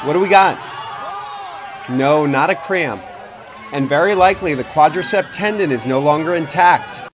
What do we got? No, not a cramp. And very likely the quadricep tendon is no longer intact.